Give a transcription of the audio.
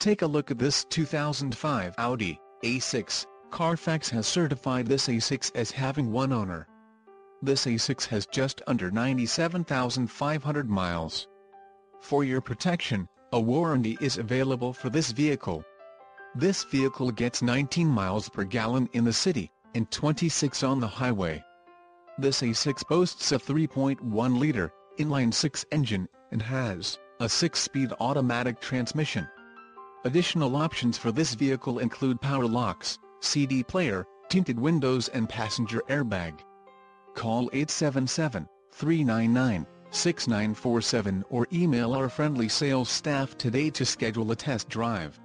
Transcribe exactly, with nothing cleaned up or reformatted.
Take a look at this two thousand five Audi A six. Carfax has certified this A six as having one owner. This A six has just under ninety-seven thousand five hundred miles. For your protection, a warranty is available for this vehicle. This vehicle gets nineteen miles per gallon in the city, and twenty-six on the highway. This A six boasts a three point one liter, inline-six engine, and has a six-speed automatic transmission. Additional options for this vehicle include power locks, C D player, tinted windows and passenger airbag. Call eight seven seven, three nine nine, six nine four seven or email our friendly sales staff today to schedule a test drive.